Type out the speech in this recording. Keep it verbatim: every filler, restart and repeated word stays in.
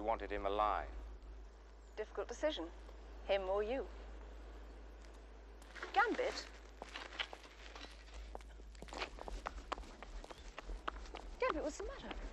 wanted him alive. Difficult decision. Him or you. Gambit? Gambit, what's the matter?